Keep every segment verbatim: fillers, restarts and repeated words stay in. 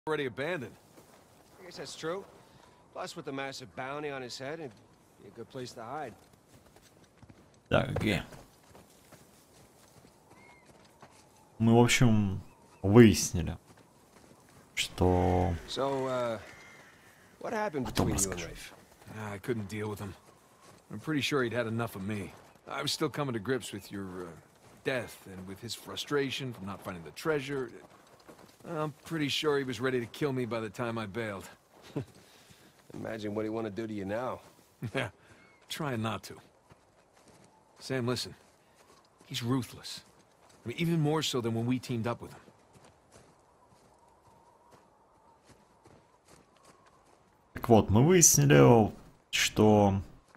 already abandoned. I guess that's true. Plus, with the massive bounty on his head, it'd be a good place to hide. Так, где? Мы, в общем, выяснили, что... So, uh, what happened Потом between you and расскажу. Rafe? I couldn't deal with him. I'm pretty sure he'd had enough of me. I was still coming to grips with your uh, death and with his frustration from not finding the treasure. I'm pretty sure he was ready to kill me by the time I bailed. Imagine what he want to do to you now. Yeah, trying not to. Sam, listen. He's ruthless. I mean, even more so than when we teamed up with him. Так вот, мы выяснили, что...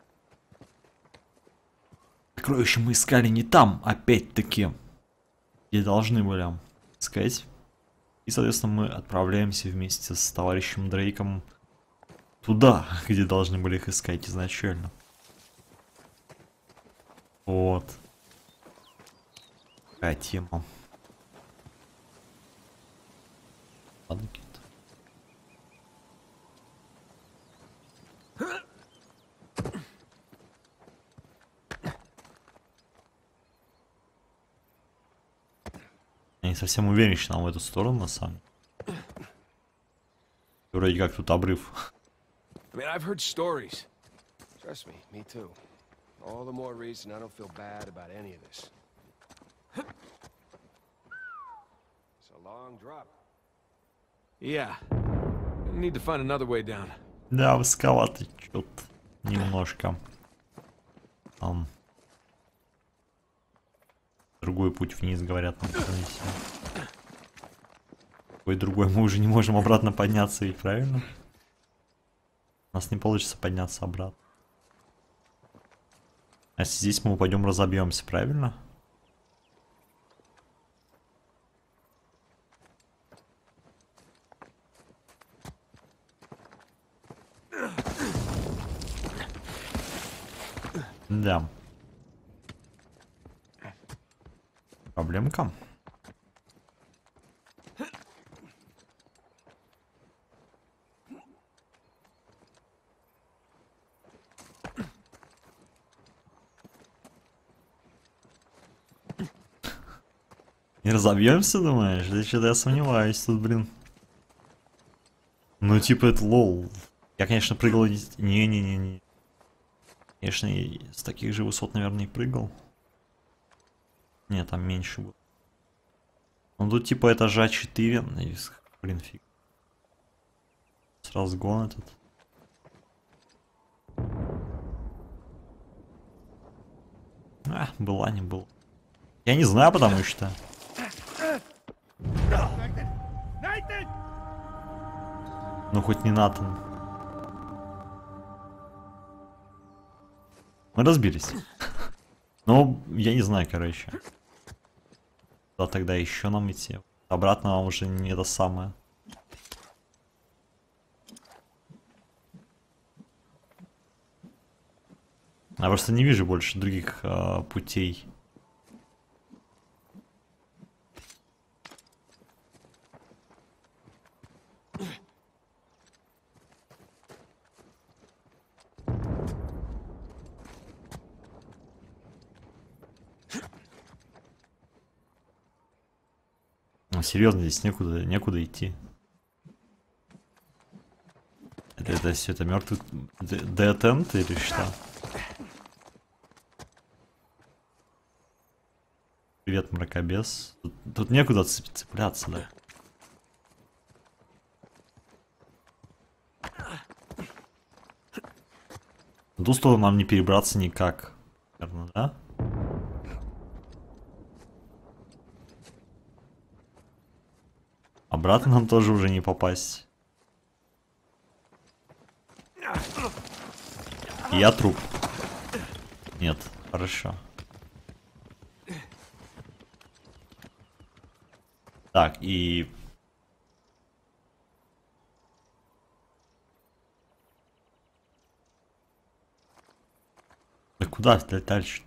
Сокровища мы искали не там, опять-таки, где должны были искать. И, соответственно, мы отправляемся вместе с товарищем Дрейком туда, где должны были их искать изначально. Вот. Такая тема. Ладно, какие-то. Я не совсем уверен, что нам в эту сторону, на самом деле. Вроде как тут обрыв. I mean, I've heard stories. Trust me, me too. All the more reason I don't feel bad about any of this. It's a long drop. Yeah. Need to find another way down. Да, высоковато что-то. Немножко. Там. Другой путь вниз, говорят. Нам какой другой? Мы уже не можем обратно подняться, ведь правильно? У нас не получится подняться обратно. А если здесь мы упадем, разобьемся, правильно? Да. Проблемка. Не разобьемся, думаешь? Да что-то я сомневаюсь тут, блин. Ну, типа, это лол. Я, конечно, прыгал... Не-не-не-не. Конечно, и с таких же высот, наверное, и прыгал. Нет, там меньше было. Ну, тут, типа, этажа четыре. Блин, фиг. С разгон этот. А, была, не была. Я не знаю, потому что... Ну, хоть не Натан. Мы разбились. Ну, я не знаю, короче. Да, тогда еще нам идти. Обратно нам уже не это самое. Я просто не вижу больше других э, путей. Ну, серьезно, здесь некуда, некуда идти. Это, это все это мертвый деатент или что? Привет, мракобес. Тут, тут некуда цепляться, да? На ту сторону нам не перебраться никак. Наверное, да? Обратно нам тоже уже не попасть. И я труп. Нет, хорошо. Так, и... Да куда дальше-то?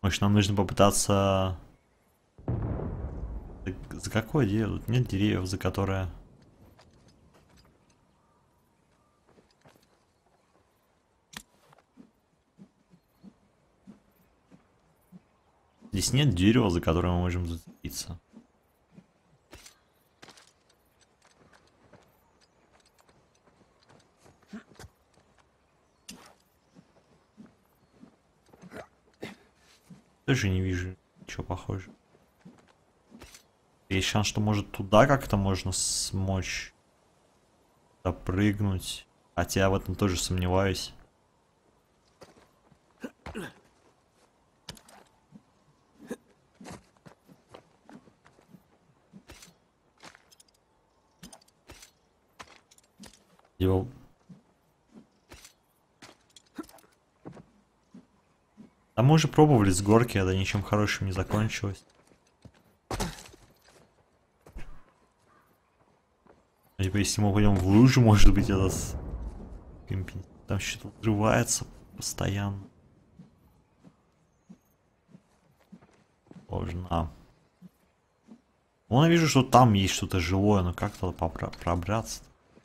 Может, нам нужно попытаться... За какое дерево? Тут нет деревьев, за которое... Здесь нет дерева, за которое мы можем зацепиться. Тоже не вижу ничего похожего. Есть шанс, что может туда как-то можно смочь допрыгнуть. Хотя я в этом тоже сомневаюсь. Его... А мы уже пробовали с горки, это ничем хорошим не закончилось. Типа, если мы пойдем в лужу, может быть, это с... там что-то взрывается постоянно. Сложно. Вон я вижу, что там есть что-то живое, но как то пробраться?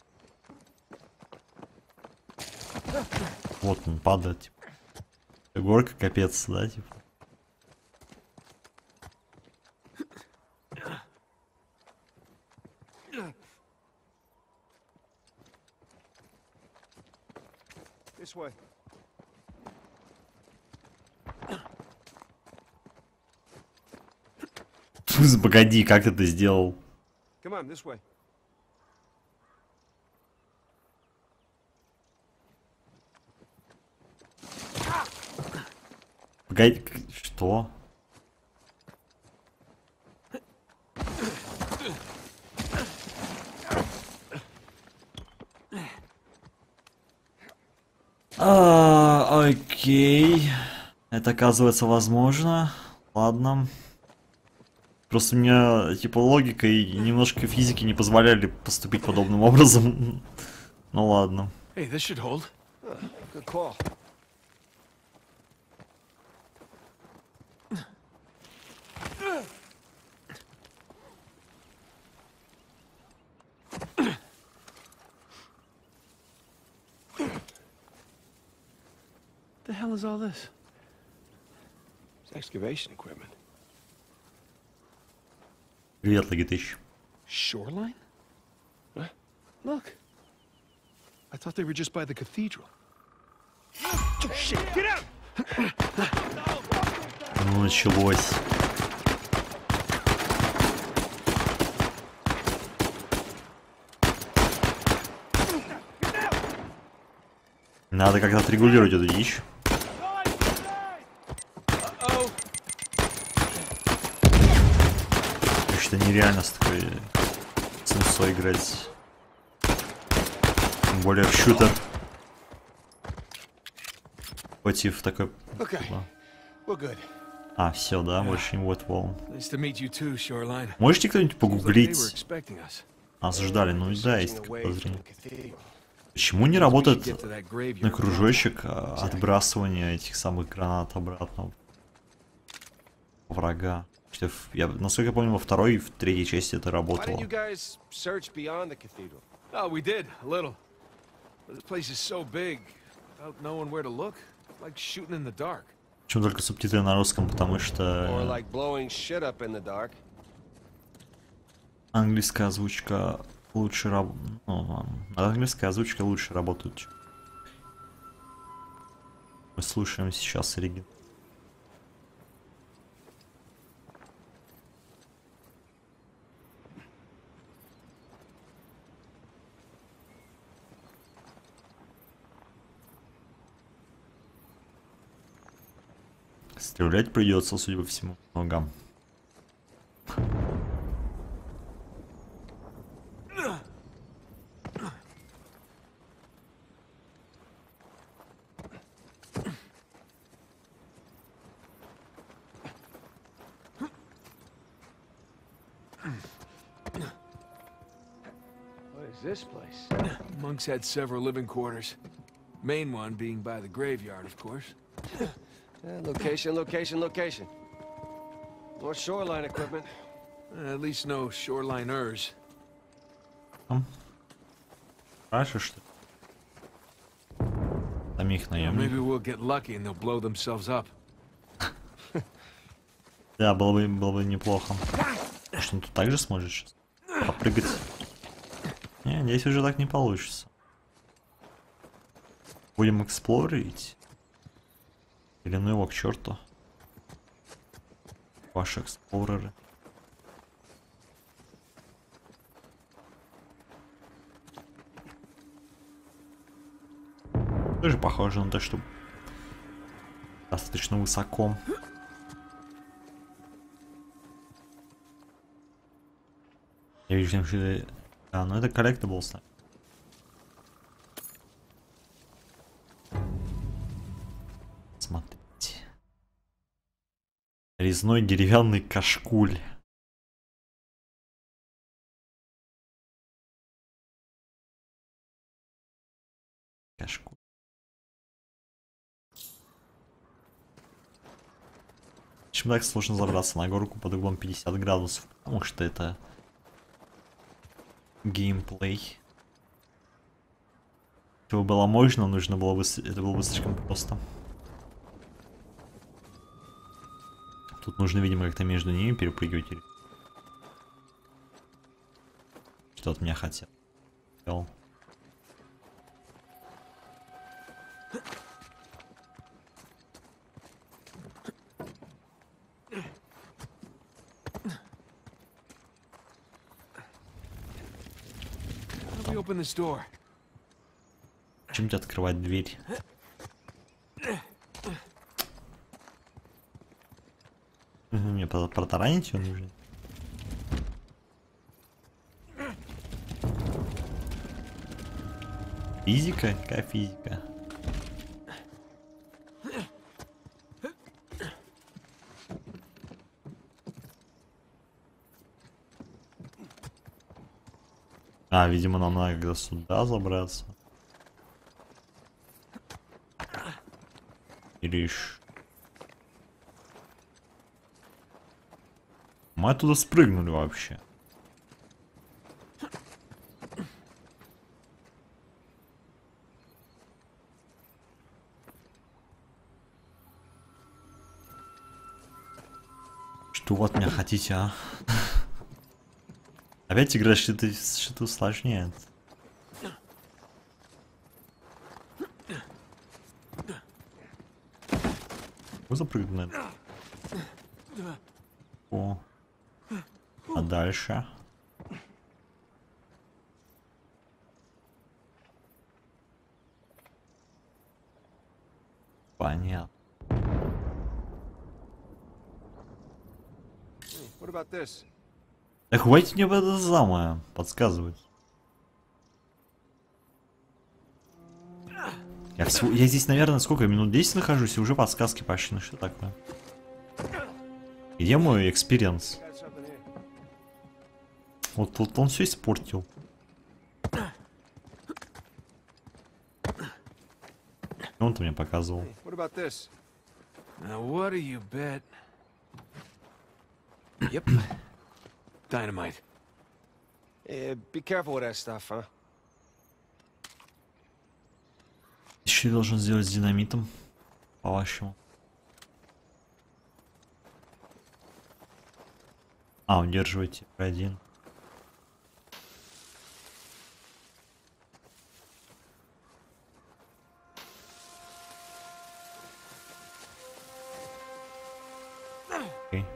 Вот он падает, типа. Горка капец, да, типа. This way. Погоди, как ты это сделал? Come on, this way. Погоди, что? А, окей. Это оказывается возможно. Ладно. Просто у меня типа логика и немножко физики не позволяли поступить подобным образом. Ну ладно. Hey, this should hold. Oh, good call. The hell is all this? It's excavation equipment. Привет, Логитыч. Shoreline? What? Look. I thought they were just by the cathedral. Oh, shit! Get out! Ну, началось. Надо как-то отрегулировать эту дичь. Что нереально с такой сенсой играть. Тем более в шутер. Против такой... Okay, we're good. А, все, да, больше не будет волн. Nice to meet you too, Shoreline. Можете кто-нибудь Seems like they were погуглить? expecting us. Нас ждали, ну и да, есть такое Away from подозрение. the cathedral. Почему не We should работает get to that graveyard. на кружочек а, отбрасывание этих самых гранат обратно врага? Что в- я, насколько я помню, во второй и в третьей части это Why работало. didn't you guys search beyond the cathedral? Oh, we did, a little. But this place is so big, without knowing where to look, like shooting in the dark. Почему только субтитры на русском? Потому Or что like blowing shit up in the dark? английская озвучка лучше работает. Ну, ладно. Английская озвучка лучше работает. чем- Мы слушаем сейчас оригинал. Стрелять придется, судя по всему, ногам. What is this place? Monks had several living quarters. Main one being by the graveyard, of course. Eh, location, location, location. More shoreline equipment. At least no shoreliners. Раньше что ли? Самих Well, maybe наемников. we'll get lucky and they'll blow themselves up. Да, было бы, было бы неплохо. Что он тут также сможет сейчас попрыгать? Не, здесь уже так не получится. Будем эксплорить. Или ну его к черту. Ваши эксплореры. Тоже похоже на то, что достаточно высоко. Я вижу, что это... А, ну это collectibles. Смотрите. Резной деревянный кашкуль. Кашкуль. Почему так сложно забраться на горку под углом пятьдесят градусов? Потому что это геймплей. Если бы было можно, нужно было бы... Это было бы слишком просто. Тут нужно, видимо, как-то между ними перепрыгивать. Что от меня хотел. Хотел. How do we open this door? Чем тебе открывать дверь? Мне протаранить ее нужно. Физика? Какая физика? А, видимо, нам надо когда сюда забраться. Или ещё. Мы оттуда спрыгнули вообще. Что вы от меня хотите, а? Опять игра что-то что-то усложняет. Вы запрыгнули. О. А дальше? Понятно. What about this? Да хватит мне в это самое подсказывать. Я, всего, я здесь, наверное, сколько, минут десять нахожусь, и уже подсказки пошли. Ну что такое? Где мой экспириенс? Вот, вот он все испортил. Он-то мне показывал. What about this? Now what do you bet? Yep. Dynamite. Yeah, be careful with that stuff, huh? Еще должен сделать с динамитом, по-вашему. А, удерживайте один. Окей.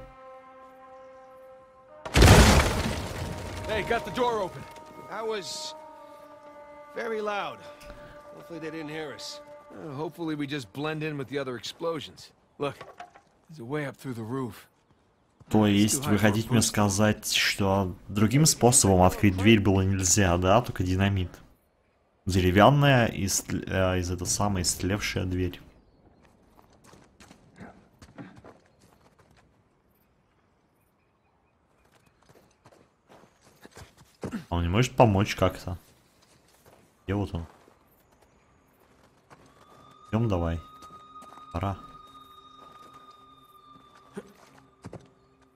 Hey, got the door open. That was very loud. Hopefully they didn't hear us. Uh, hopefully we just blend in with the other explosions. Look, there's a way up through the roof. То есть вы хотите мне сказать, что другим способом открыть дверь было нельзя, да? Только динамит. Деревянная и э, из этой самой истлевшая дверь. А он не может помочь как-то? Где вот он? Идем давай. Пора.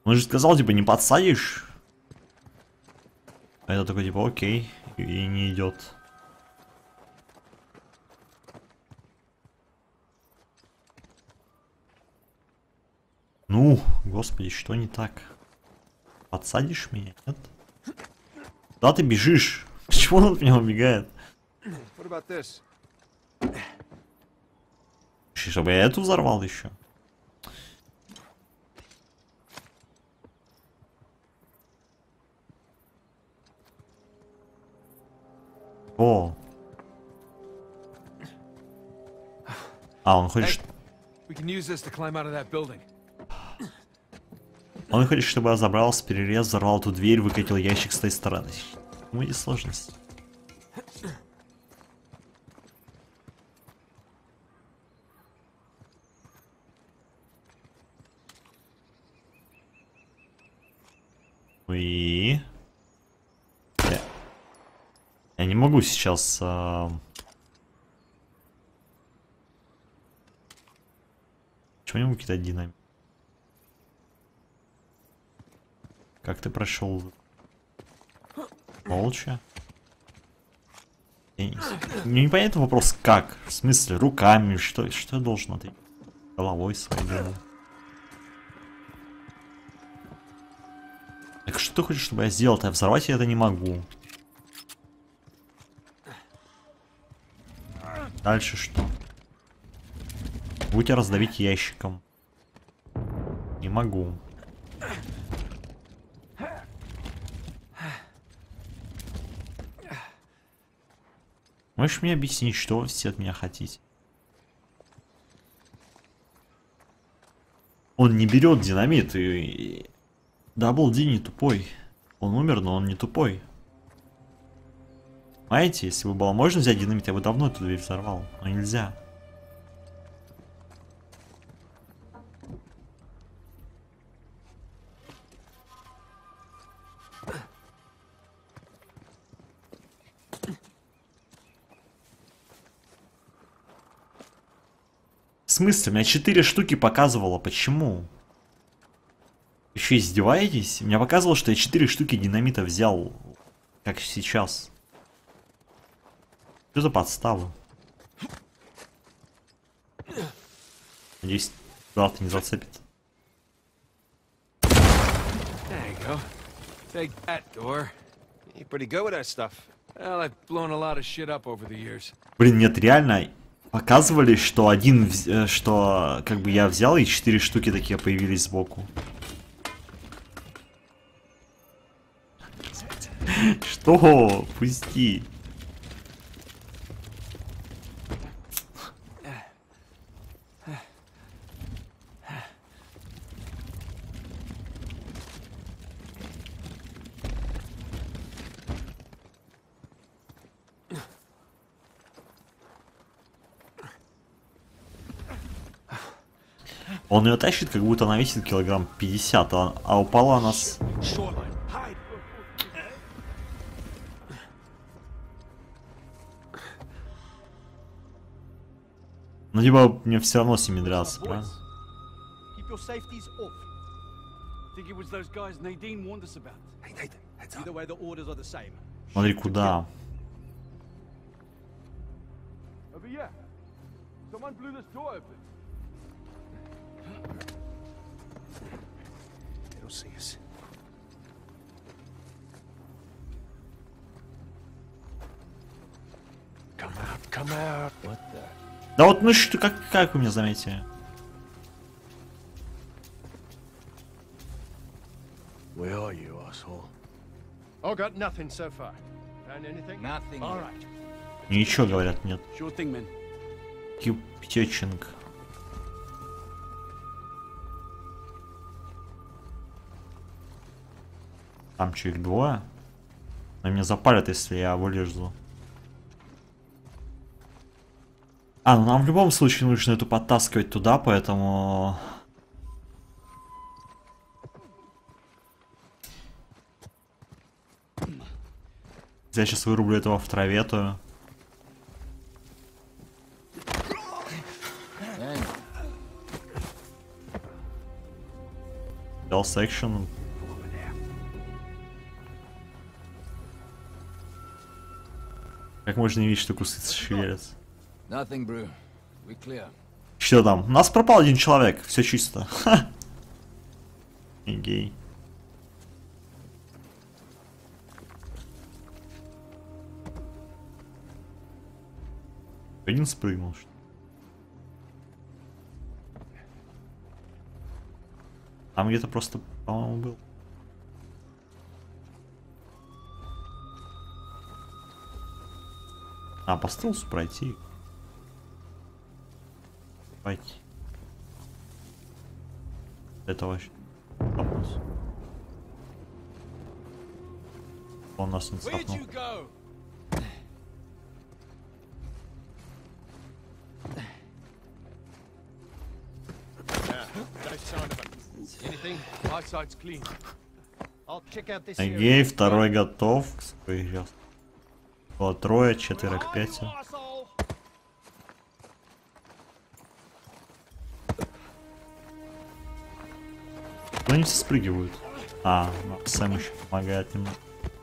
Он же сказал, типа, не подсадишь. А это такой, типа, окей. И не идет. Ну, господи, что не так? Подсадишь меня, нет? Куда ты бежишь? Почему он от меня убегает? What about this? Чтобы я эту взорвал еще. О. А, он хочет... We can use this to climb out of that building. Он хочет, чтобы я забрался, перерез, взорвал эту дверь, выкатил ящик с той стороны. Ну и сложность. И... Я, я не могу сейчас... А... Чего не могу кидать динамит? Как ты прошел? Молча? Я не... Мне непонятный вопрос, как? В смысле, руками? Что, что я должен ответить? Головой своей делать? Так что ты хочешь, чтобы я сделал-то? Взорвать я это не могу. Дальше что? Будете раздавить ящиком. Не могу. Можешь мне объяснить, что вы все от меня хотите? Он не берет динамит и... Дабл Ди не тупой. Он умер, но он не тупой. Понимаете, если бы было можно взять динамит, я бы давно эту дверь взорвал. Но нельзя. В смысле? У меня четыре штуки показывало. Почему? Еще издеваетесь? Меня показывало, что я четыре штуки динамита взял. Как сейчас. Что за подстава? Надеюсь, брат не зацепит. There you go. Take that, door. You're pretty good with that stuff. Well, I've blown a lot of shit up over the years. Блин, нет, реально показывали, что один, вз- что как бы я взял и четыре штуки такие появились сбоку. Что? Пусти. Он ее тащит, как будто она весит килограмм пятьдесят, а, а упала она с... Ну, типа, мне все равно с ними драться, правильно? Keep your safeties off. Think it was those guys Nadine warned us about. Hey, Nathan, heads Either way, the orders are the same. Смотри, куда? Over here. Someone blew this door open. They'll see us. Come out, come out. What the? Да вот, ну что, как, как вы меня заметили? Where are you, asshole? Oh, got nothing so far. Found anything? Nothing. All right. Ничего, говорят, нет. Sure thing, man. Кьюптечинг. Там что, их двое? Они меня запалят, если я вылезу. А, ну нам в любом случае нужно эту подтаскивать туда, поэтому... Я сейчас вырублю этого в траве, то... Stealth action. Как можно не видеть, что кусы шевелятся? Nothing, Brew. We clear. Что там? У нас пропал один человек, все чисто. Ха. Гей. Один спрыгнул, что ли? Там где-то просто, по-моему, был. А, по стелсу пройти. Пойти. Это вообще... Топнус. Он нас не цапнул. Окей, второй готов. Было трое, четверо к пяти. Но они все спрыгивают. А, ну, Сэм еще помогает немного.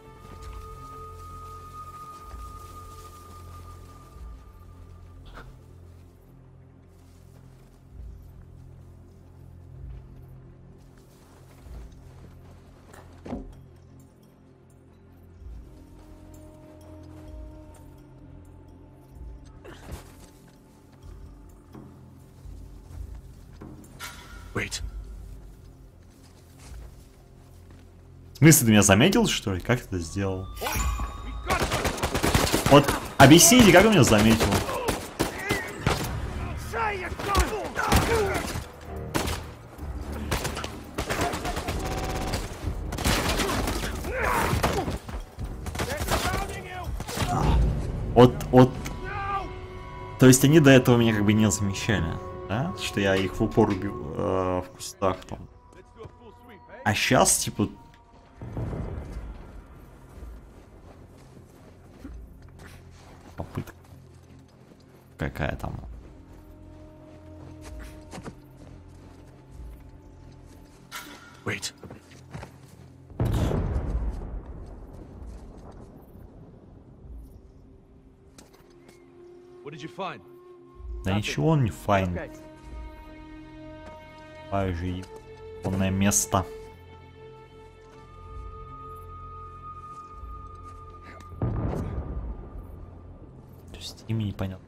Wait. В смысле, ты меня заметил, что ли? Как ты это сделал? Вот, объясните, как он меня заметил? Вот, вот. То есть они до этого меня как бы не замечали, да? Что я их в упор убил э, в кустах там. А сейчас, типа... Попытка. Какая там? Wait. What did you find? Да ничего он не файн. Ай же полное место. То есть ими непонятно.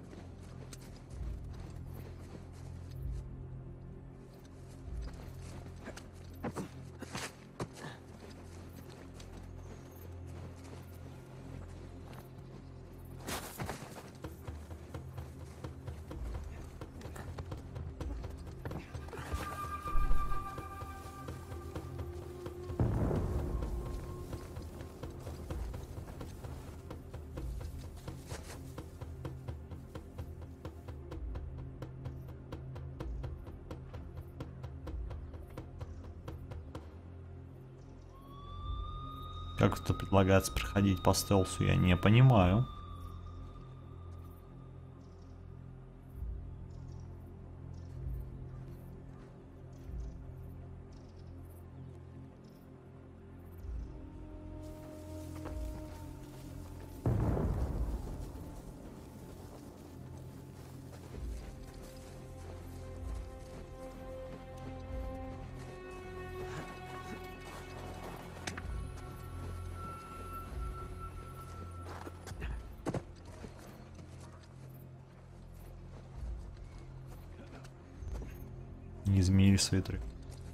Как это предлагается проходить по стелсу, я не понимаю. Не изменили свои треки.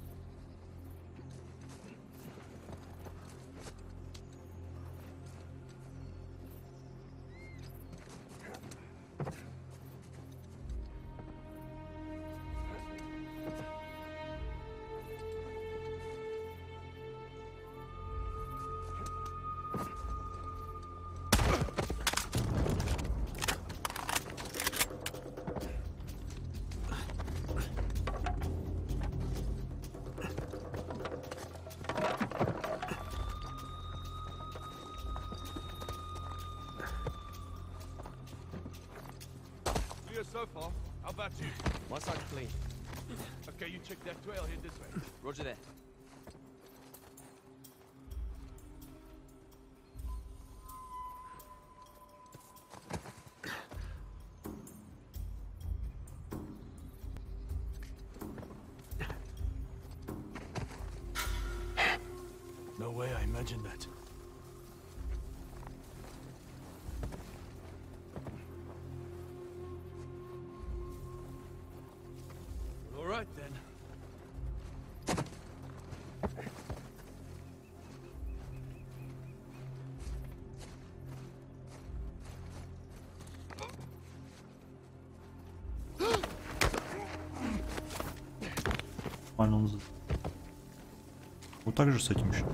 So far, how about you? My side's clean. Okay, you check that trail, head this way. Roger that. way I imagined that. All right then. Нормально он за- Вот так же с этим еще.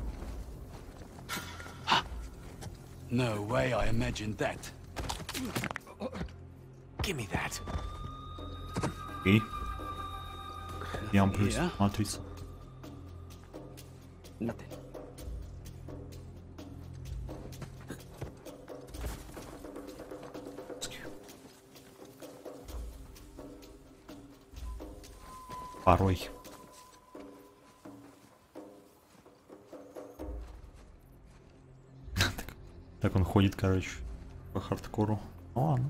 No way I imagined that. Give me that. Окей. Я вам плюс Yeah. матрица. Nothing. Порой. Так- Так он ходит, короче, по хардкору. Ну ладно.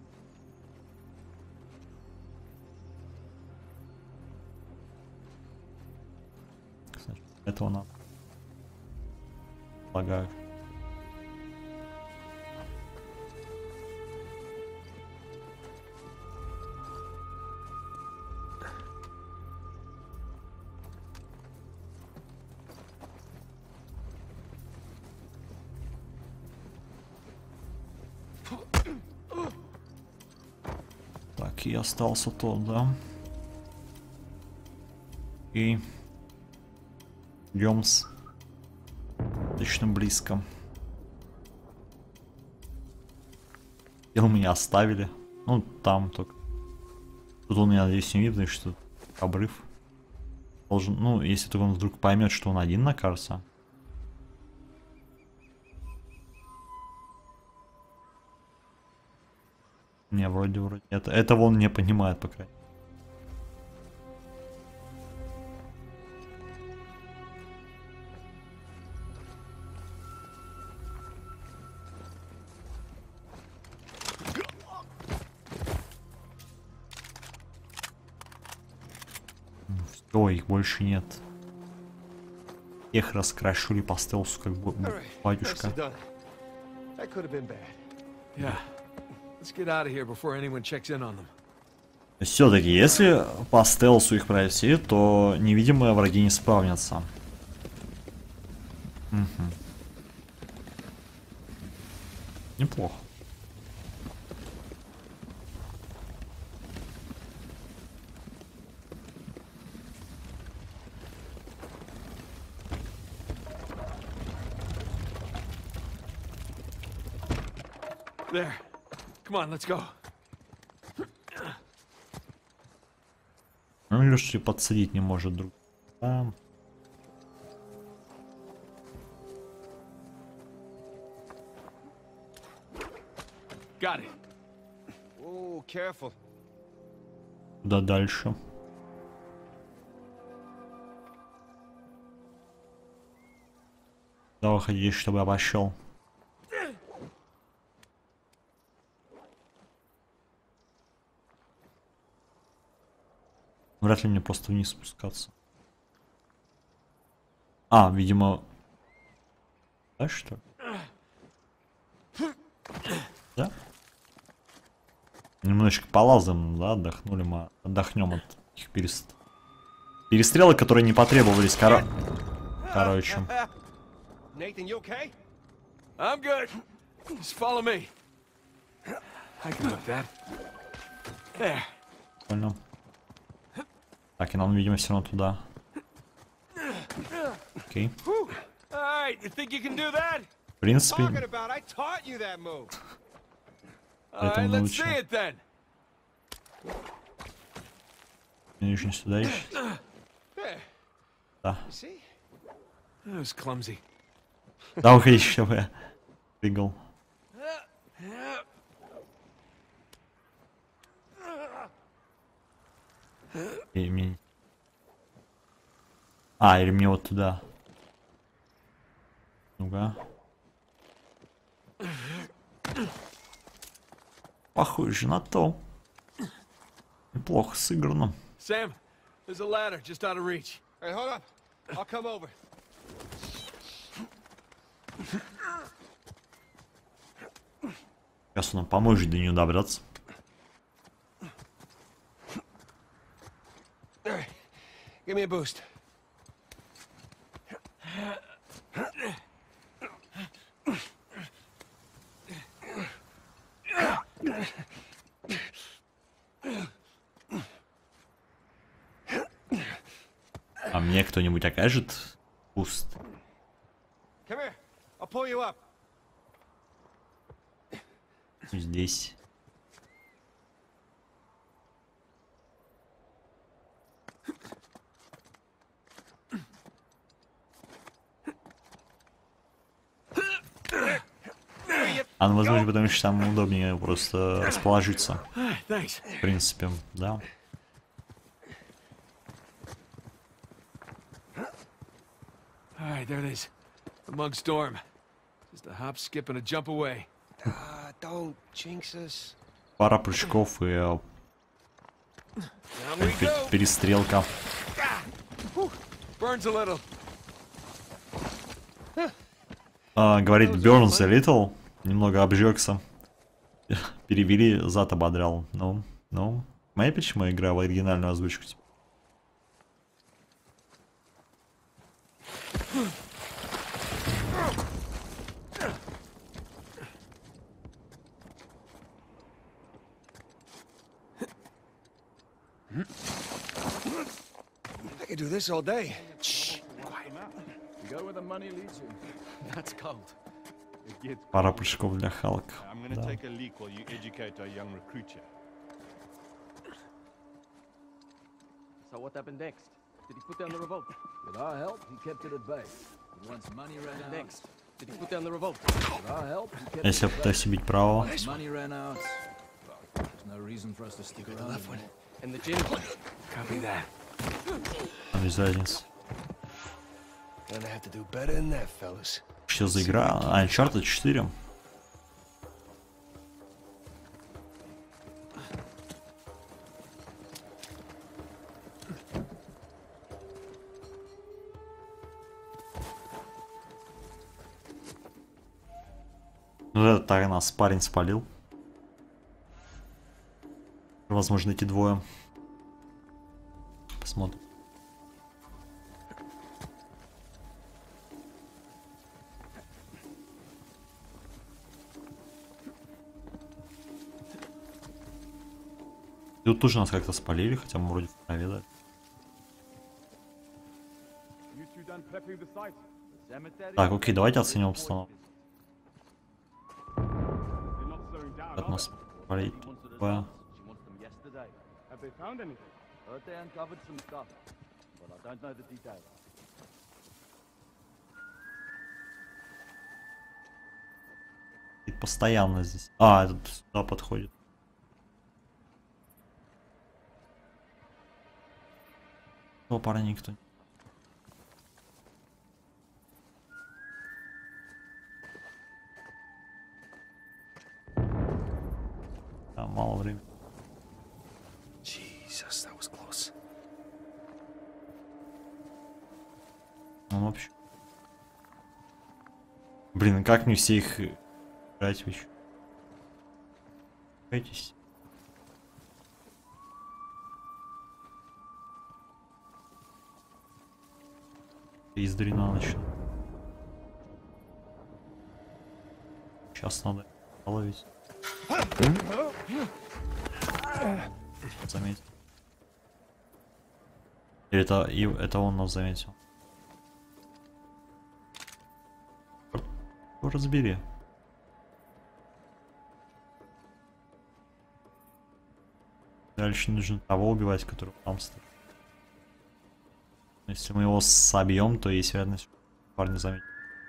Значит, этого надо. Полагаю. Так, и остался тот, да? И идем с достаточно близко. И меня оставили. Ну, там только. Тут он, я надеюсь, не видно, что обрыв. Должен, ну, если только он вдруг поймет, что он один на карте. Не, вроде, вроде. Это, этого он не понимает, по крайней мере. Все, их больше нет. Их раскрашили по стелсу, как бы All right. батюшка. Nicely done. That could have been bad. Yeah. Let's get out of here before anyone checks in on them. Все-таки, если по стелсу их пройти, то невидимые враги не спавнятся. Угу. Неплохо. There. Come on, let's go. Ну или что подсадить не может друг. Там. Got it. Oh, careful. Куда дальше? Давай ходи, чтобы я пошел. Вряд ли мне просто вниз спускаться. А, видимо... Да, что ли? Да? Немножечко полазаем, да, отдохнули мы. Отдохнем от их перест... перестрелок, которые не потребовались, коро... короче. Nathan, you okay? I'm good. Just follow me. I can hook that. There. Понял. Так, и нам, видимо, все равно туда. Окей. All right, you think you can do that? В принципе, Talking about, I taught you that move. All right, Этому let's научил. see it then. мне нужно сюда еще. There. Да. You see? That was clumsy. Да, уходи, чтобы я прыгал. И мне... А, или мне вот туда. Ну-ка. Похоже на то. Неплохо сыграно. Sam, there's a ladder just out of reach. Hey, hold up. I'll come over. Сейчас он нам поможет до нее добраться. Give me a boost. А мне кто-нибудь окажет пуст? Come here. I'll pull you up. Здесь. А, ну, возможно, потому что там удобнее просто расположиться. Thanks. В принципе, да. All right, there it is. The Mug Storm. Just a hop, skip, and a jump away. Ah, don't jinx us. Пара прыжков и э, Down we пе- go. перестрелка. Burns a little. А, говорит Burns a little. Немного обжегся. Перевели, зад ободрал. Ну, ну. Моя почему я играю в оригинальную озвучку? I could do this all day. Go where the money leads you. That's cold. It gets Пара прыжков для Халка. I'm gonna Да. take a leak while you educate our young recruit here. So what happened next? Did he put down the revolt? With our help, he kept it at bay. But once money ran out, Next, did he put down the revolt? with our help, he kept Если it at bay. пытаюсь убить правого. Once money ran out, well, there's no reason for us to stick around anymore. And the gin? Copy that. Без разницы. Gonna have to do better than that, fellas. Что за игра? А, Uncharted четыре. Ну это так нас парень спалил. Возможно, эти двое. Посмотрим. Тут тоже нас как-то спалили, хотя мы вроде в траве, да. You two done prepping the site? The cemetery? Так, окей, давайте оценим обстановку. They're not slowing down, Как are нас they? спалить такое. She wants them yesterday. Have they found anything? Heard they uncovered some stuff, but I don't know the details. И постоянно здесь. А, этот сюда подходит. О, парня никто. Да, мало времени. Jesus, that was close. Ну, вообще. Блин, а как мне все их играть еще? Кайтесь. Издали на ночь. Сейчас надо ловить. Заметил. Или это, и, это он нас заметил. Разбери. Дальше нужно того убивать, который там стоит. Если мы его собьем, то есть вероятность, что парня заметит.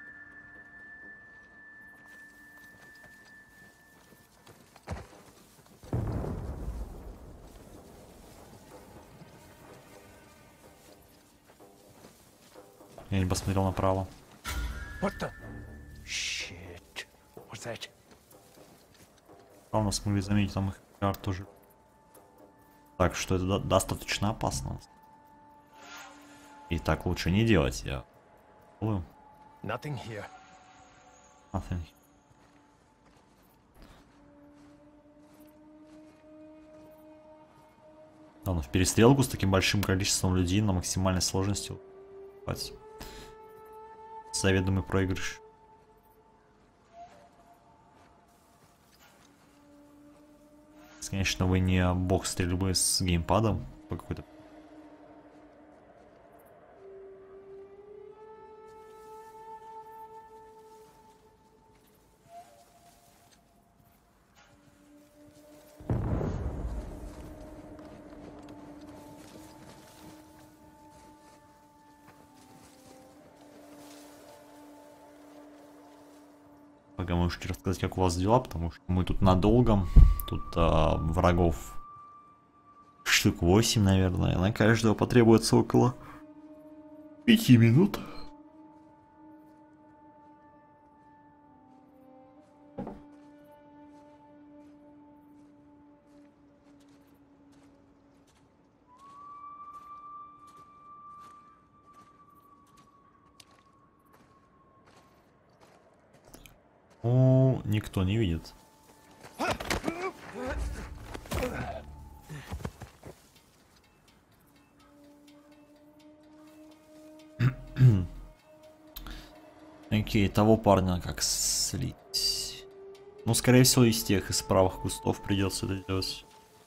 Я не посмотрел направо. What the? Shit. What's that? Правда, смогли заметить, там их кар тоже. Так что это до достаточно опасно. И так лучше не делать, я... Ой. Nothing here. Nothing. Да, ну в перестрелку с таким большим количеством людей на максимальной сложности. Заведомый проигрыш. Конечно, вы не бог стрельбы с геймпадом по какой-то. Пока можете рассказать, как у вас дела, потому что мы тут надолго. Тут а, врагов штук восемь, наверное. На каждого потребуется около пяти минут. О, никто не видит. Окей, того парня как слить? Ну, скорее всего, из тех, из правых кустов придется это делать.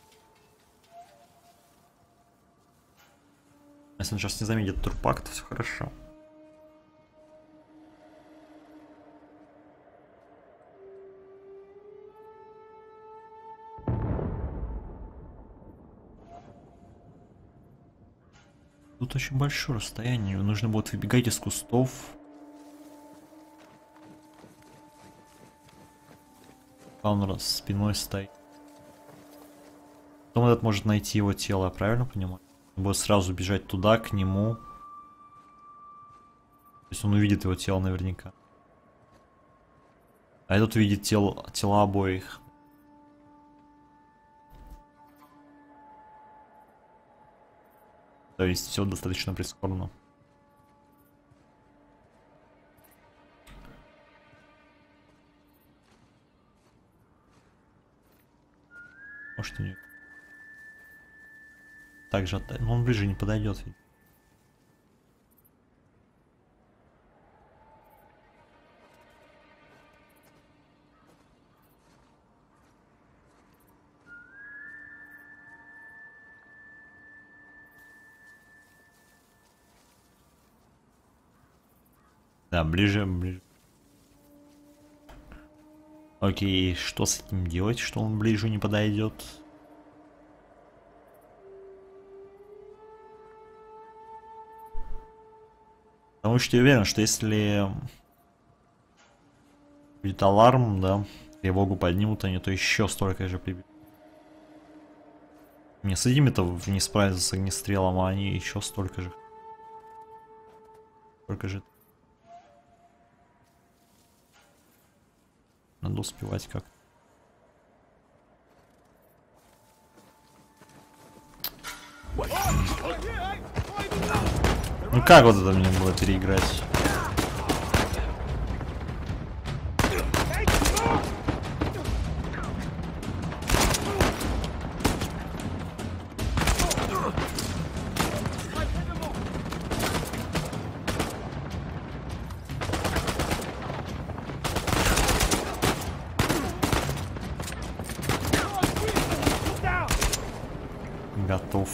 Если он сейчас не заметит турпак, то все хорошо. Тут очень большое расстояние, нужно будет выбегать из кустов. Он раз спиной стоит. Потом этот может найти его тело, я правильно понимаю? Он будет сразу бежать туда, к нему. То есть он увидит его тело наверняка. А этот увидит тело, тела обоих. То есть все достаточно прискорбно. Может, у него также отдать. Но он ближе не подойдет. Ведь. Да, ближе, ближе. Окей, что с этим делать, что он ближе не подойдет? Потому что я уверен, что если будет аларм, да, тревогу поднимут они, то еще столько же прибьют. Не с этими-то не справиться с огнестрелом, а они еще столько же. Столько же. Надо успевать как. Ну как вот это мне было переиграть? Готов.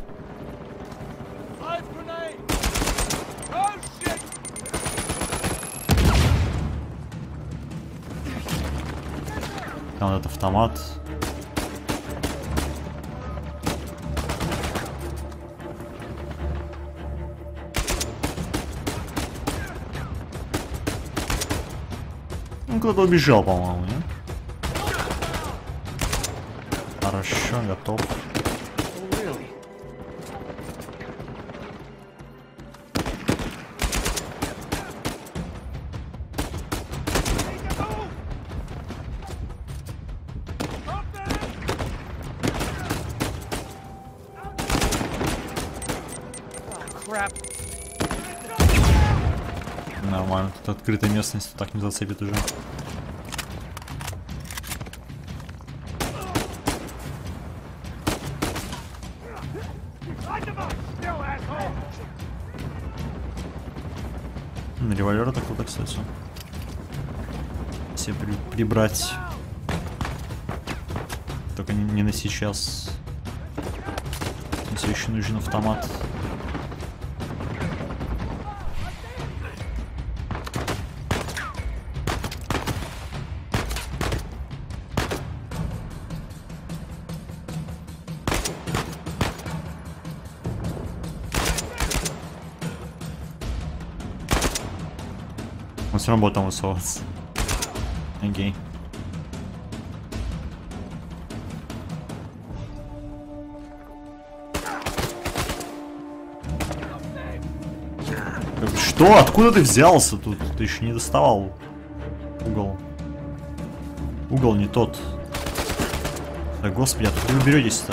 Там вот этот автомат. Он куда-то убежал, по-моему, нет? Хорошо, готов. Нормально, тут открытая местность, так не зацепит уже. На револьвер так вот, кстати. Все при прибрать. Только не, не на сейчас. Все еще нужен автомат. Он все равно будет там высовываться. Окей. Что? Откуда ты взялся тут? Ты еще не доставал угол. Угол не тот. Да господи, откуда вы беретесь-то?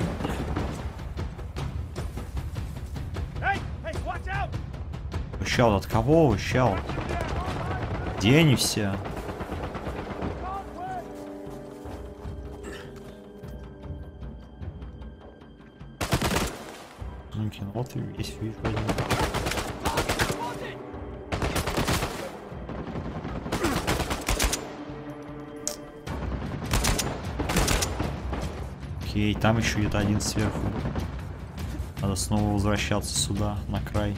Щал, от кого вы, щал? Где они все? Ну-ка, ну вот и весь вид возьму. Окей, там еще где-то один сверху. Надо снова возвращаться сюда, на край.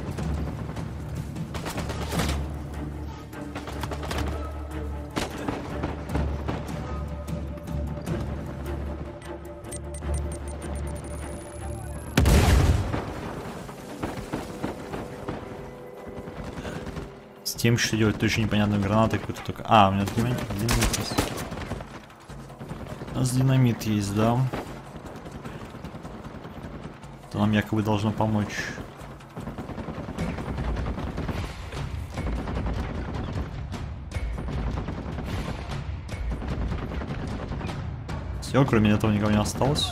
С тем, что делать, точно непонятно, гранаты какой-то только. А, у меня динамит, динамит есть. У нас динамит есть, да. Это нам якобы должно помочь. Все, кроме этого никого не осталось.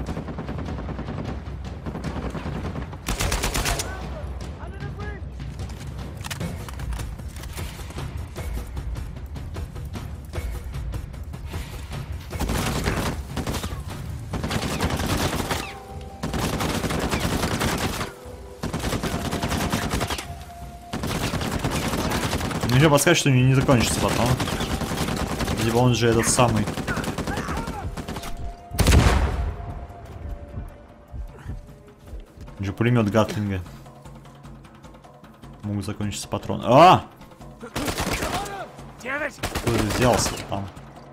Мне подсказать, что не, не закончится потом. Либо он же этот самый. Он же пулемет Гатлинга. Могут закончиться патроны. А! Кто взялся там?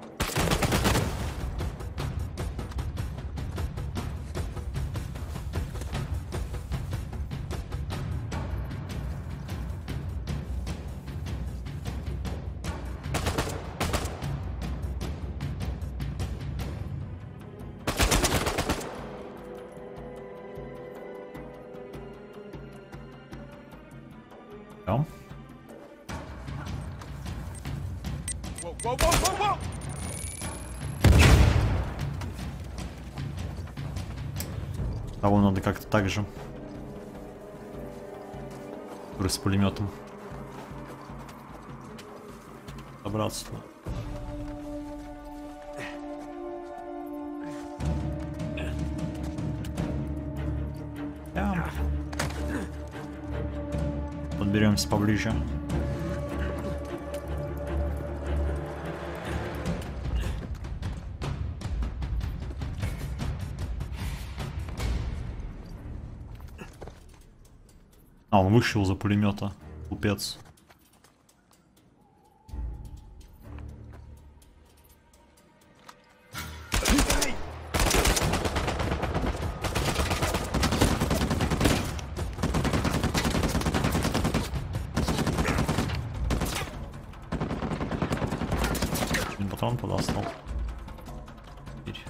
Whoa, whoa, whoa, whoa! Того надо как-то так же. С пулеметом. Добраться туда. Подберемся поближе. А, он вышел за пулемета. Купец. Один патрон подостал. Теперь.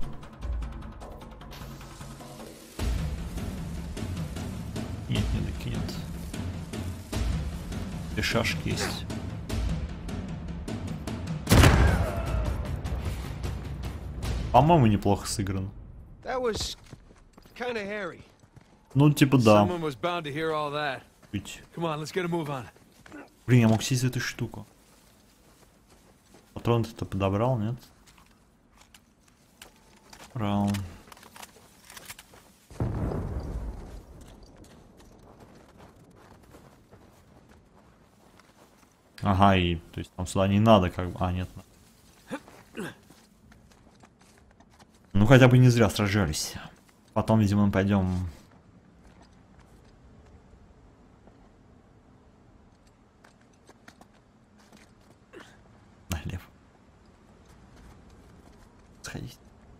Нет, не докинет. Две шашки есть. По-моему, неплохо сыгран. Kinda hairy. Ну, типа, да. Someone was bound to hear all that. Чуть. Come on, let's get a move on. Блин, я мог сесть за эту штуку. Патрон ты-то подобрал, нет? Брал. Ага, и то есть там сюда не надо, как бы. А, нет. Ну хотя бы не зря сражались. Потом, видимо, мы пойдем. Налево. Сходить.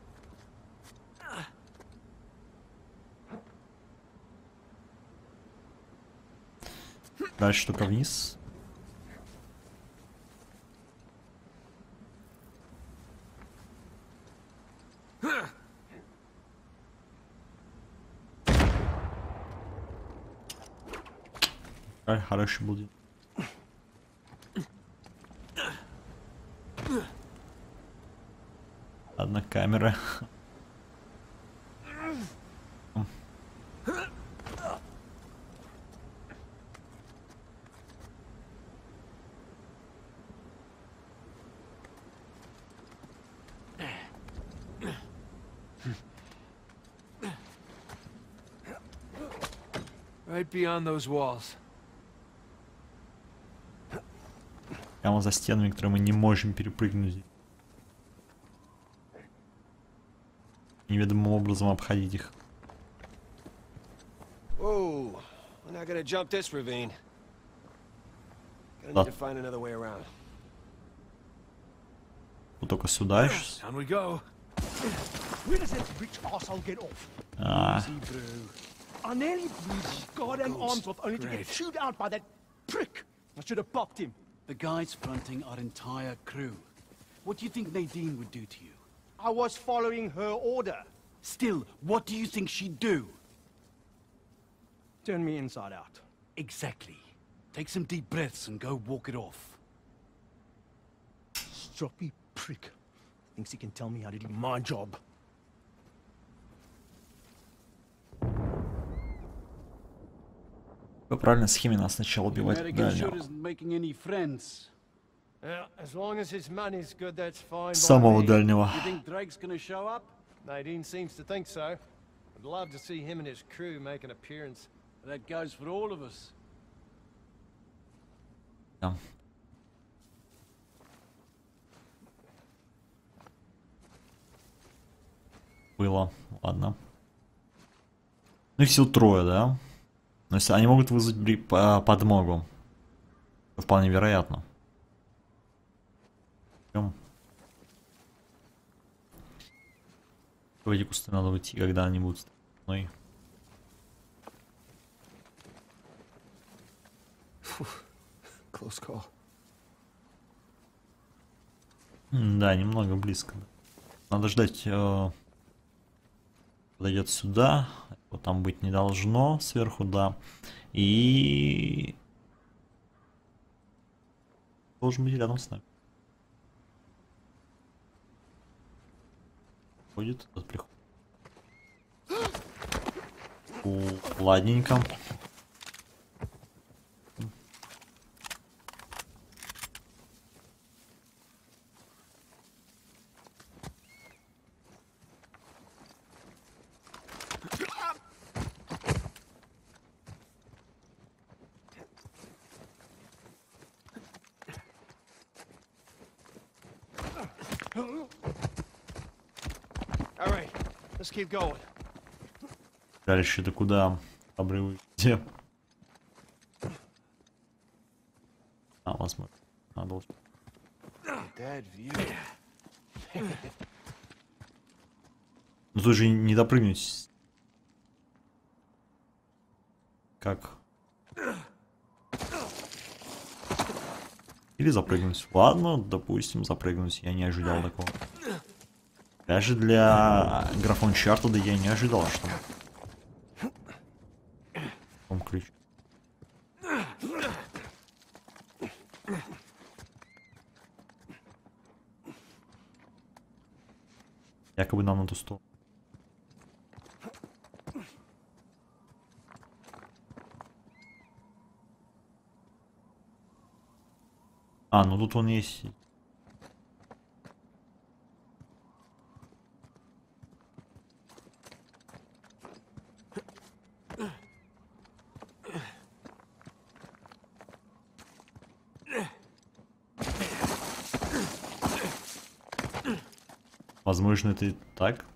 Дальше только вниз. Ай, хороший был день. Одна камера. Right beyond those walls. Прямо за стенами, которые мы не можем перепрыгнуть. Неведомым образом обходить их. Whoa, we're not gonna jump this ravine. Gonna need to find another way around. Вот только сюда сейчас. Down we go. Where does that rich arsehole get off? А, Easy, bro. I nearly blew his goddamn arms off only to get chewed out by that prick. I should have popped him. The guys fronting our entire crew. What do you think Nadine would do to you? I was following her order. Still, what do you think she'd do? Turn me inside out. Exactly. Take some deep breaths and go walk it off. Stroppy prick. Thinks he can tell me how to do my job. по правильной схеме нас сначала убивать American sure дальнего. isn't making any friends. Yeah, as long as his money's good, that's fine by Самого me. дальнего. You think Drake's gonna show up? Nadine seems to think so. I'd love to see him and his crew make an appearance. That goes for all of us. Да. Было. Ладно. Ну их всего трое, да? Но если они могут вызвать бри- по- подмогу. Это вполне вероятно. Идем. В эти кусты надо уйти, когда они будут стороной. Close call. М, Да, немного близко. Надо ждать. Э, подойдет сюда. Вот там быть не должно. Сверху, да. И должен быть рядом с нами. Ходит, тут приходит. У, ладненько. All right, let's keep going. Дальше-то куда? Обрывы где? А, возможно. Надо. That view. Ну тут же не допрыгнуть. Как? Или запрыгнуть. Ладно, допустим, запрыгнуть. Я не ожидал такого. Даже для графон чарта, да я не ожидал, что он ключ. Якобы нам на ту сторону. А, ну тут он есть. Возможно, это и так.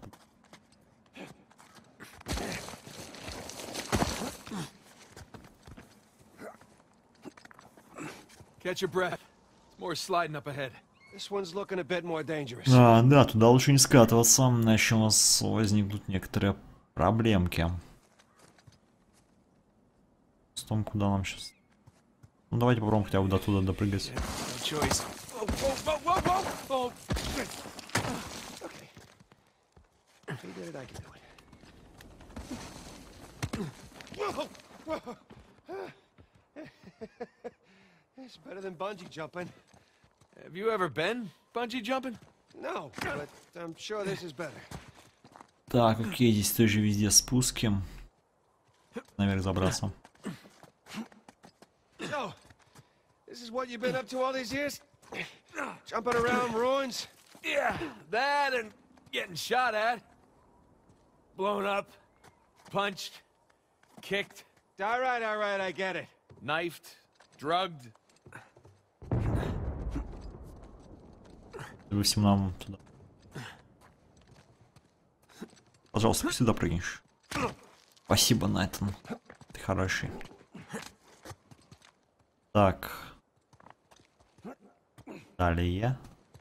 Catch your breath. There's more sliding up ahead. This one's looking a bit more dangerous. А, да, туда лучше не скатываться, иначе у нас возникнут некоторые проблемки. С том, куда нам сейчас. Ну давайте попробуем хотя бы до туда допрыгать. No choice. Whoa, whoa, whoa, whoa, whoa, whoa. Okay. If he did it, I can do it. Whoa! Whoa! It's better than bungee jumping. Have you ever been bungee jumping? No, but I'm sure this is better. Так, окей, здесь тоже везде спуски. Наверх забраться. So, this is what you've been up to all these years? Jumping around ruins? Yeah, that and getting shot at. Blown up. Punched. Kicked. All right, all right, I get it. Knifed. Drugged. Вы всем нам туда. Пожалуйста, пусть сюда прыгнешь. Спасибо, Найтан. Ты хороший. Так. Далее.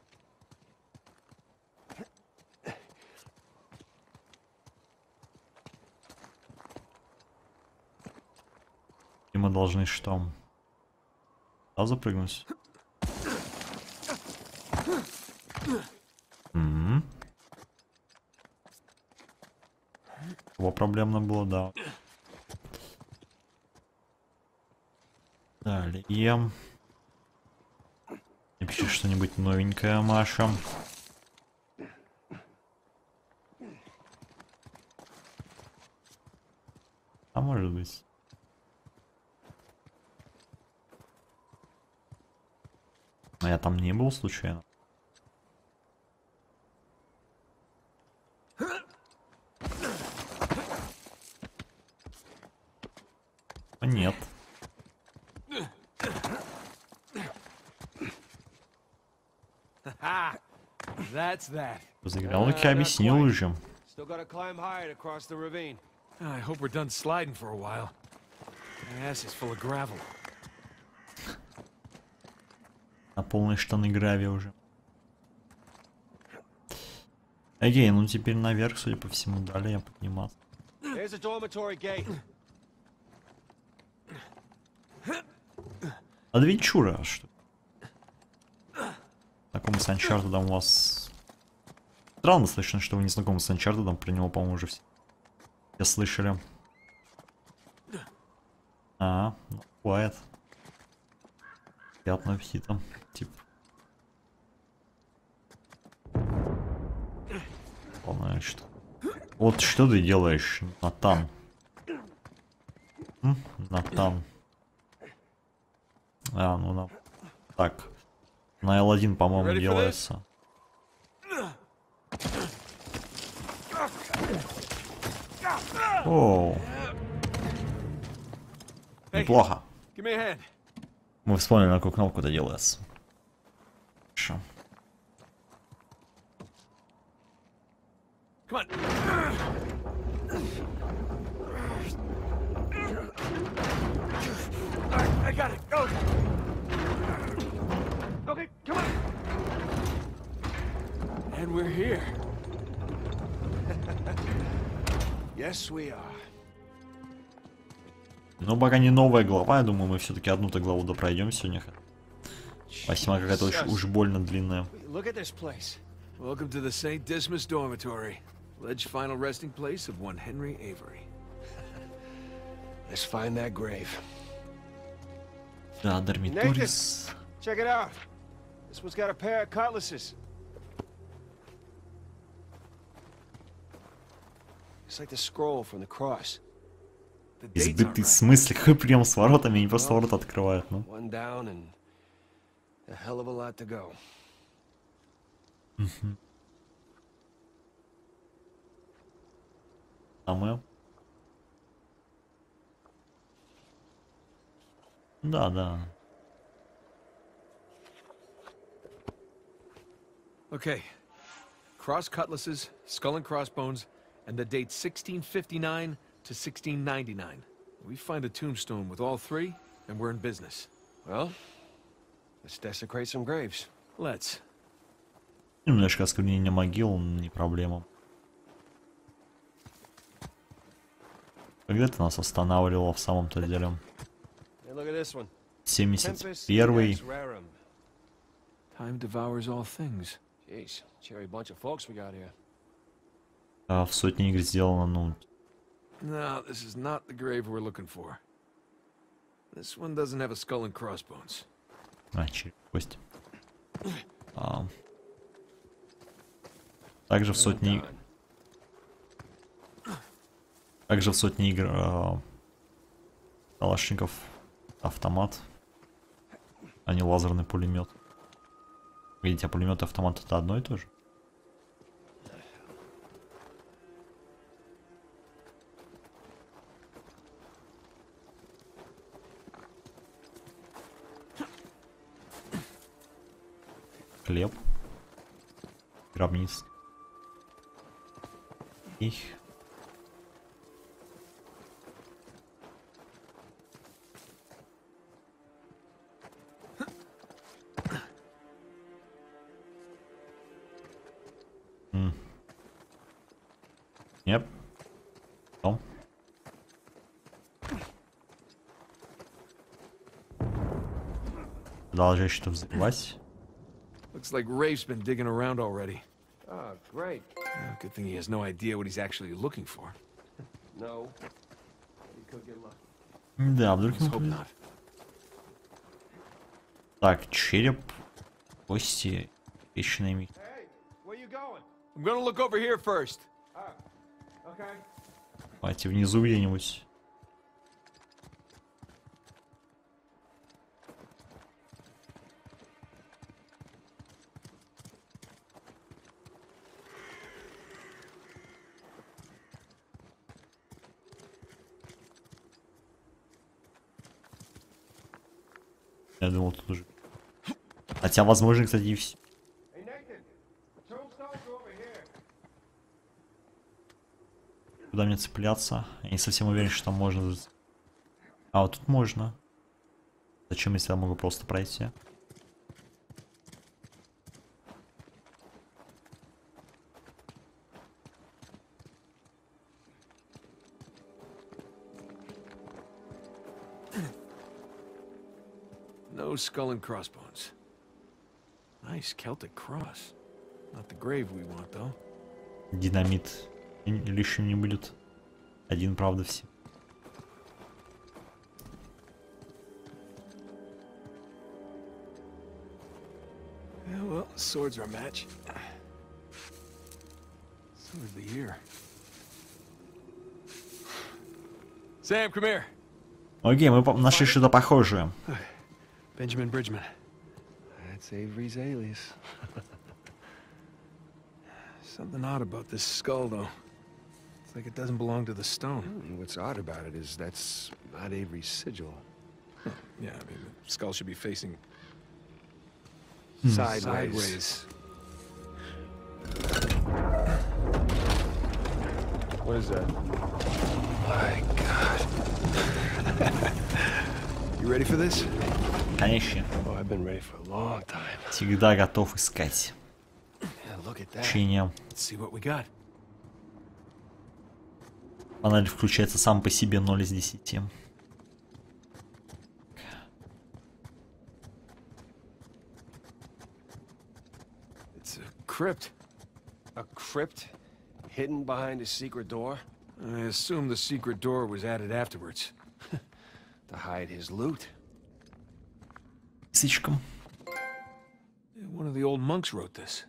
И мы должны что? Да, запрыгнуть? М-м-м. Его проблемно было, да. Далее. Напиши что-нибудь новенькое, Маша. А может быть. Но я там не был случайно. Нет. That's that. Разыграл-таки объяснил уже. Still gotta climb higher to cross the ravine. I hope we're done sliding for a while. My ass is full of gravel. На полные штаны гравия уже. Окей, ну теперь наверх, судя по всему, далее подниматься. There's a dormitory gate. Адвенчура, что? Знакомый с Анчартедом у вас... Странно слышно, что вы не знакомы с Анчартедом, про него, по-моему, уже все... все слышали. А, ну, бывает. Приятного аппетита, типа. Значит. Вот что ты делаешь, Натан? М? Натан. А, ну на... Так. На эл один, по-моему, делается. Оу. Неплохо. Give me a hand. Мы вспомнили, на какую кнопку это делается. Хорошо. Come on. All right, I got it. Go. Okay, come on. And we're here. Yes, we are. Ну, пока не новая глава, я думаю, мы все-таки одну-то главу допройдем сегодня. Спасибо, какая-то уж, уж больно длинная. Look at this place. Welcome to the Saint Dismas Dormitory. Alleged final resting place of one Henry Avery. Let's find that grave. Да, Дормиторис. Check it out. This one's got a pair of cutlasses. It's like the scroll from the cross. The dates aren't Избитый right. смысл, какой прием с воротами, они просто ворота открывают, ну. One down and A hell of a lot to go. Угу. Самое. Да, да. Okay. Cross cutlasses, skull and crossbones, and the date sixteen fifty-nine to sixteen ninety-nine. We find a tombstone with all three, and we're in business. Well, let's desecrate some graves. Let's. Немножко осквернение могил, не проблема. Когда ты нас останавливал в самом-то деле? Hey, look at this one. семьдесят Tempest первый. Index Rerum. Time devours all things. Jeez, cherry bunch of folks we got here. А, в сотне игр сделано, ну... No, this is not the grave we're looking for. This one doesn't have a skull and crossbones. А, через кость. А. Также в сотне... Также в сотне игр... А... Калашников автомат, а не лазерный пулемет. Видите, а пулемет и автомат это одно и то же? Хлеб. Гробниц. Их. Yep. Том. Продолжай что-то взрывать. Looks like Rafe's been digging around already. Oh, great. Well, good thing he has no idea what he's actually looking for. No. You could get lucky. Да, вдруг Let's hope ему... not. Так, череп, кости, песчаные мехи. Hey, where you going? I'm gonna look over here first. Okay. Давайте внизу где-нибудь. Я думал, тут уже... Хотя, возможно, кстати, и все. Hey, Nathan. Tombstones are over here. Куда мне цепляться? Я не совсем уверен, что там можно... А, вот тут можно. Зачем, если я могу просто пройти? No skull and crossbones. Nice Celtic cross. Not the grave we want, though. Динамит лишним не будет. Один, правда, все. Yeah, well, swords are a match. Sword of the year. Sam, come here. Окей, мы нашли что-то похожее. Benjamin Bridgman. That's Avery's alias. Something odd about this skull, though. It's like it doesn't belong to the stone. What's odd about it is that's not Avery's sigil. Yeah, I mean, the skull should be facing Sideways. sideways. What is that? My God. You ready for this? Конечно. Oh, I've been ready for a long time. Всегда готов искать. Yeah, look at that. Учение. Let's see what we got. Фонарь включается сам по себе ноль из десяти. It's a crypt. A crypt hidden behind a secret door I assume the secret door was added afterwards. to hide his loot. Слишком. One of the old monks wrote this.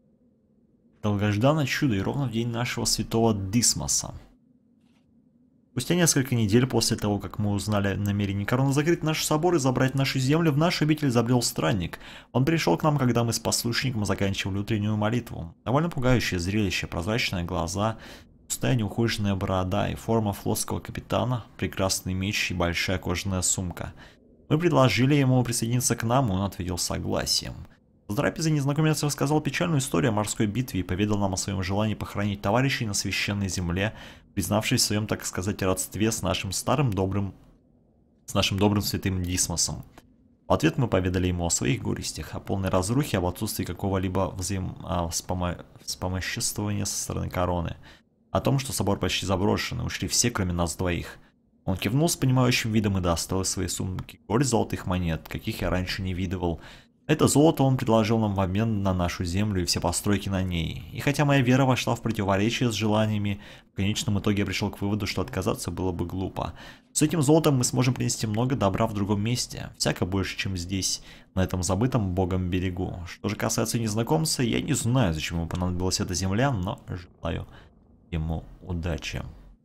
Долгожданное чудо, и ровно в день нашего святого Дисмоса. Спустя несколько недель после того, как мы узнали намерение Корона закрыть наш собор и забрать нашу землю, в наш обитель забрел странник. Он пришел к нам, когда мы с послушником заканчивали утреннюю молитву. Довольно пугающее зрелище, прозрачные глаза, пустая неухоженная борода и форма флотского капитана, прекрасный меч и большая кожаная сумка. Мы предложили ему присоединиться к нам, и он ответил согласием. В трапезе незнакомец рассказал печальную историю о морской битве и поведал нам о своем желании похоронить товарищей на священной земле, признавшись в своем, так сказать, родстве с нашим старым добрым, с нашим добрым святым Дисмосом. В ответ мы поведали ему о своих горестях, о полной разрухе, об отсутствии какого-либо взаим... а, вспомо... вспомоществования со стороны короны, о том, что собор почти заброшен, и ушли все, кроме нас двоих. Он кивнул с понимающим видом и достал из своей сумки горсть золотых монет, каких я раньше не видывал. Это золото он предложил нам в обмен на нашу землю и все постройки на ней. И хотя моя вера вошла в противоречие с желаниями, в конечном итоге я пришел к выводу, что отказаться было бы глупо. С этим золотом мы сможем принести много добра в другом месте, всяко больше, чем здесь, на этом забытом богом берегу. Что же касается незнакомца, я не знаю, зачем ему понадобилась эта земля, но желаю ему удачи.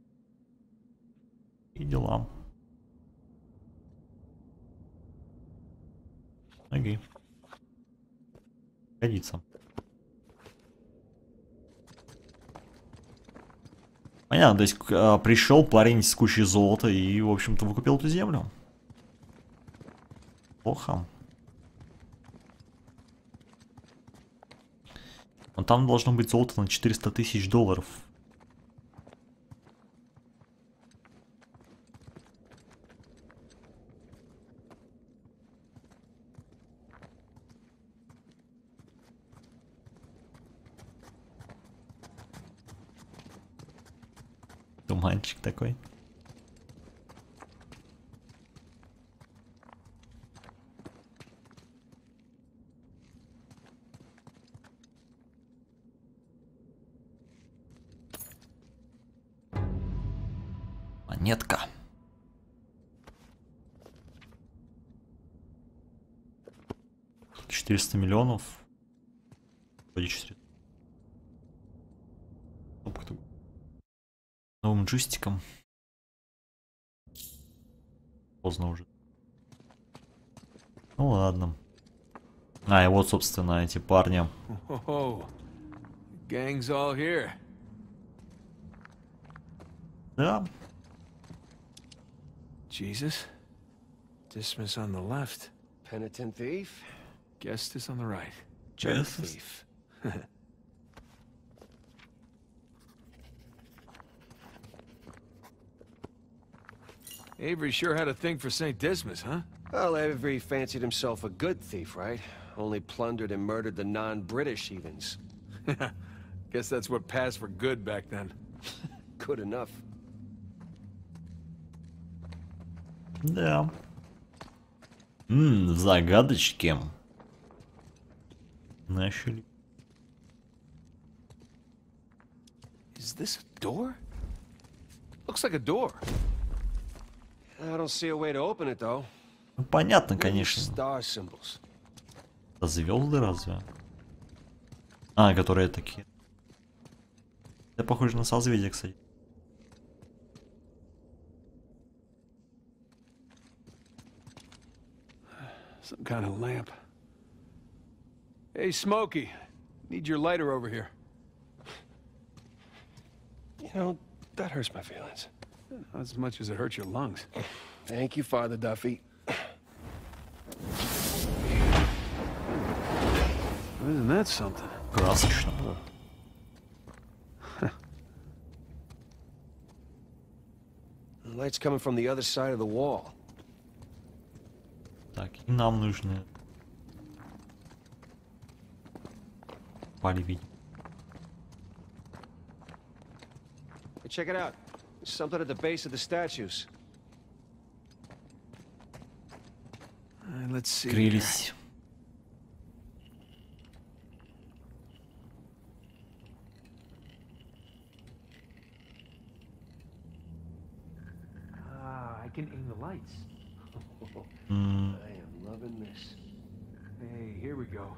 И дела. Окей. Годится. Понятно, то есть э, пришел парень с кучей золота и, в общем-то, выкупил эту землю. Плохо. Но там должно быть золото на четыреста тысяч долларов. Туманчик такой. Монетка. четыреста миллионов. Вроде четыреста. Новым джойстиком. Поздно уже. Ну ладно. А, и вот, собственно, эти парни. Oh, gang's all here. Да. Jesus. Dismas on the left. Penitent thief? Guest is on the right. Jerk Yes. thief. Avery sure had a thing for Saint Dismas, huh? Well, Avery fancied himself a good thief, right? Only plundered and murdered the non-British heathens. Guess that's what passed for good back then. Good enough. Да. Ммм, загадочки. Начали. Is this a door? Looks like a door. I don't see a way to open it, though. Ну, понятно, Maybe конечно. Star symbols. Это звезды разве? А, которые такие. Это похоже на созвездие, кстати. Some kind of lamp. Hey, Smokey. Need your lighter over here. You know, that hurts my feelings. Not as much as it hurts your lungs. Thank you, Father Duffy. Isn't that something? Красочно. The light's coming from the other side of the wall. Так, и нам нужны. Пали видим. Hey, check it out. There's something at the base of the statues. Uh, let's see. Крылись. Ah, I can aim the lights. М, I am loving this. Hey, here we go.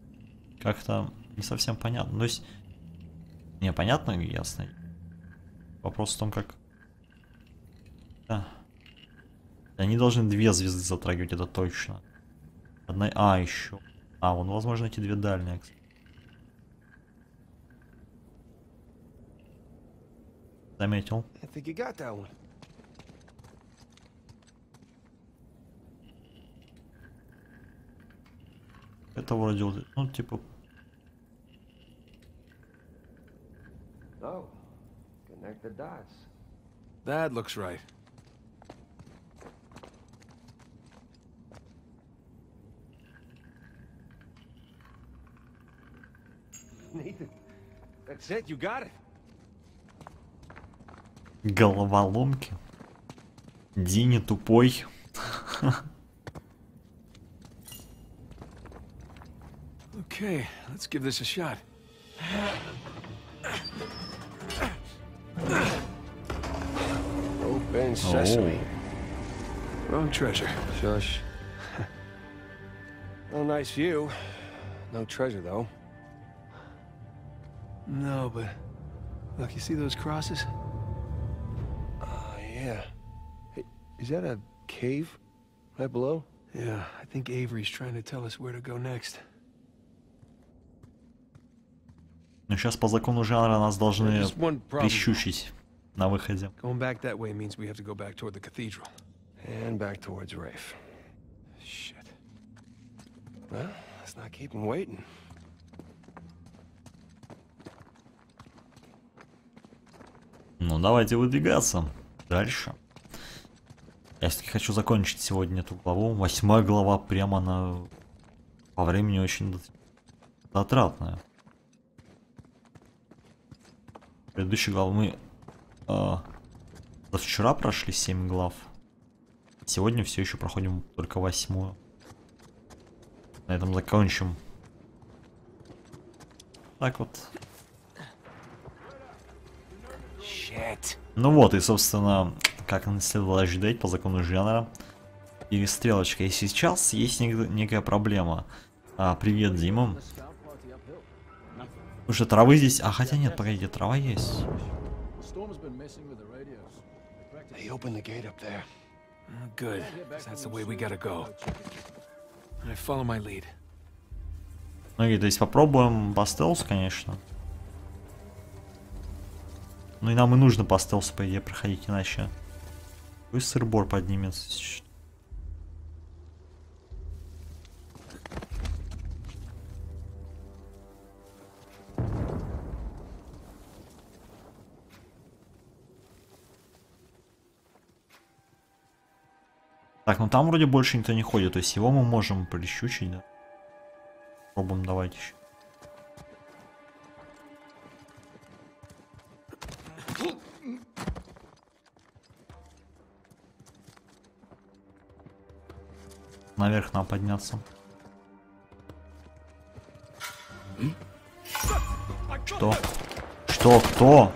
Как-то не совсем понятно. То есть, не понятно, ясно. Вопрос в том, как... Да. Они должны две звезды затрагивать, это точно. Одна... А, еще. А, вон, возможно, эти две дальние, кстати. Заметил. I think you got that one. Это вроде, вот, ну, типа... Oh, connect the dots. That looks right. Nathan, that's it. You got it. Головоломки. Дини тупой. Okay, let's give this a shot. Open sesame. Wrong treasure. Shush. Well, nice view. No treasure, though. No, but look, you see those crosses? Oh, yeah. Hey, is that a cave right below? Yeah, I think Avery's trying to tell us where to go next. Ну, сейчас по закону жанра нас должны Just one problem. прищучить на выходе. Going back that way means we have to go back toward the cathedral. And back towards Rafe. Shit. Well, let's not keep him waiting. Ну, давайте выдвигаться дальше. Я все-таки хочу закончить сегодня эту главу. Восьмая глава прямо на... по времени очень затратная. Предыдущей главы мы... Э, вчера прошли семь глав. Сегодня все еще проходим только восьмую. На этом закончим. Так вот. Shit. Ну вот, и, собственно, как следовало ожидать по закону жанра, перестрелочка. И сейчас есть нек некая проблема. А, привет, Дима. Уже травы здесь... А, хотя нет, погодите, трава есть. They opened the gate up there. Oh, good, 'cause that's the way we gotta go. I follow my lead. Ну и, то есть попробуем по стелсу, конечно. Ну и нам и нужно по стелсу, по идее, проходить, иначе... Пусть сырбор поднимется. Так, ну там вроде больше никто не ходит, то есть его мы можем прищучить, да? Пробуем, давайте еще. Наверх нам подняться. Что? Что? Кто?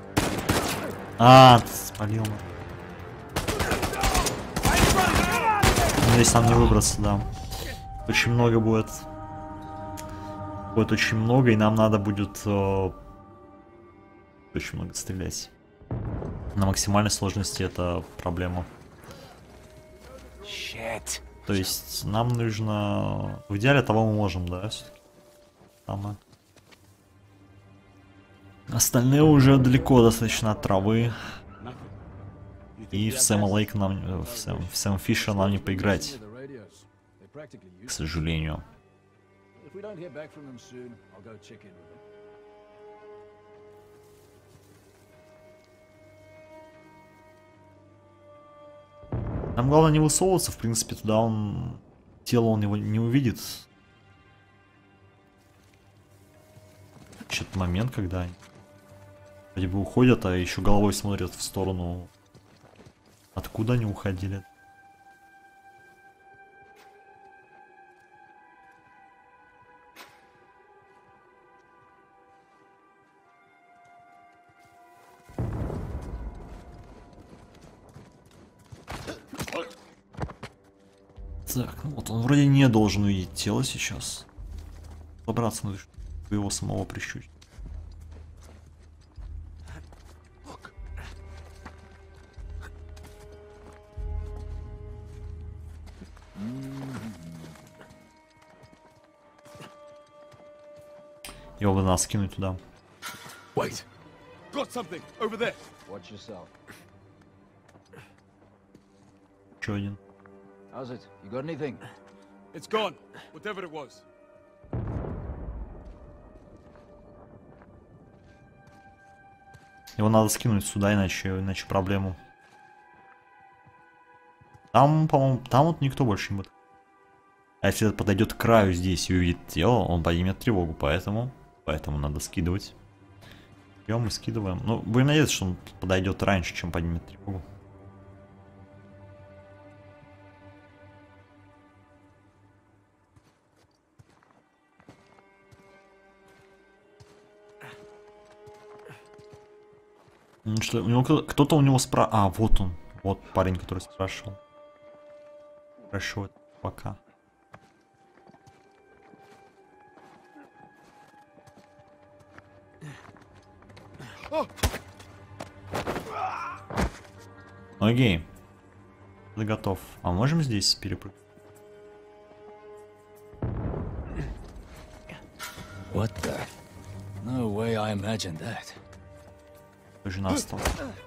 А, спалил. Здесь нам не выбраться, да. Очень много будет. Будет очень много, и нам надо будет э, очень много стрелять. На максимальной сложности это проблема. Shit. То есть нам нужно... В идеале того мы можем, да, все-таки. Самое. Остальные уже далеко достаточно от травы. И в Сэма Лейка нам... В Сэм, в Сэм Фишера нам не поиграть. К сожалению. Нам главное не высовываться, в принципе, туда он... Тело он его не увидит. Что-то момент, когда они вроде бы уходят, а еще головой смотрят в сторону... Откуда они уходили? Так, ну вот он вроде не должен увидеть тело сейчас. Собраться надо, чтобы его самого прищучить. Его бы надо скинуть туда. Wait. Got something over there. Watch yourself. Еще один. How's it? You got anything? It's gone, whatever it was. Его надо скинуть сюда, иначе, иначе проблему. Там, по-моему, там вот никто больше не будет. А если этот подойдет к краю здесь и увидит тело, он поднимет тревогу, поэтому, поэтому надо скидывать. Берем и скидываем. Ну, будем надеяться, что он подойдет раньше, чем поднимет тревогу. Что, у него кто-то у него спра... А, вот он. Вот парень, который спрашивал. Хорошо, пока. Окей. Ты готов. А можем здесь перепрыгнуть? What the? No way I imagined that. Жена осталась.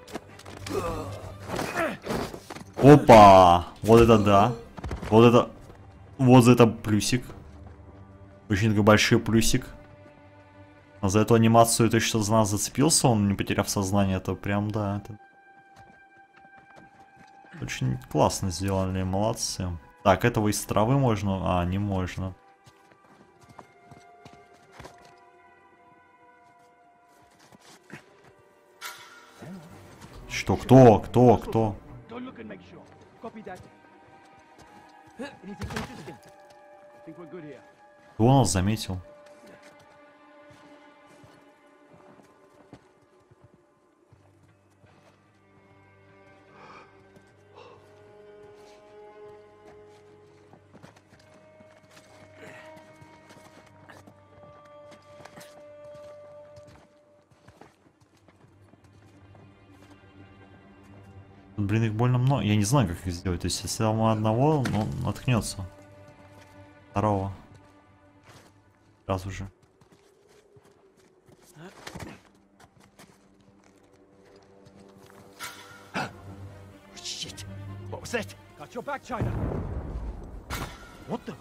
Опа! Вот это да. Вот это... Вот за это плюсик. Очень такой большой плюсик. А за эту анимацию это что за нас зацепился, он не потеряв сознание, это прям, да. Это... Очень классно сделали, молодцы. Так, этого из травы можно? А, не можно. Что? Кто? Кто? Кто? Go look and make sure. Copy that. Anything interesting? Think we're good here. Кто нас заметил? Блин, их больно много. Я не знаю, как их сделать. То есть, если там одного, он наткнется. Второго. Сразу же. Shit. What was that? Got your back, China. What the?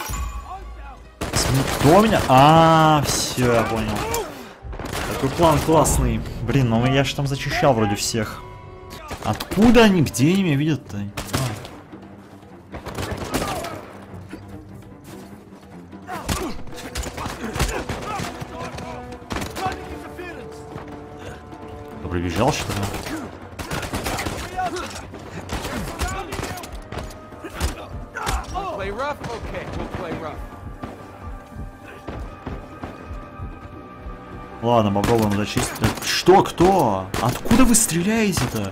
Кто меня? А, все, я понял. Такой план классный. Блин, ну я же там зачищал вроде всех. Откуда они? Где они меня видят-то? Кто прибежал, что ли? Play rough? Okay, we'll play rough. Ладно, попробуем зачистить. Что? Кто? Откуда вы стреляете-то?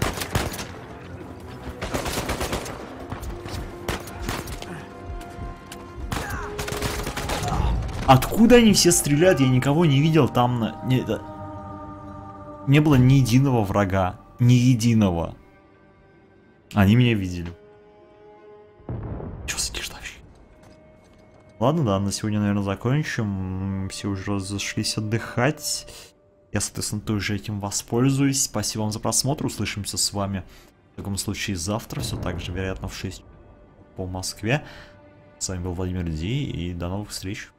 Откуда они все стреляют? Я никого не видел там. На... Не, да... не было ни единого врага. Ни единого. Они меня видели. Чё за дичь вообще? Ладно, да, на сегодня, наверное, закончим. Все уже разошлись отдыхать. Я, соответственно, тоже этим воспользуюсь. Спасибо вам за просмотр. Услышимся с вами в таком случае завтра. Все так же, вероятно, в шесть по Москве. С вами был Владимир Ди. И до новых встреч.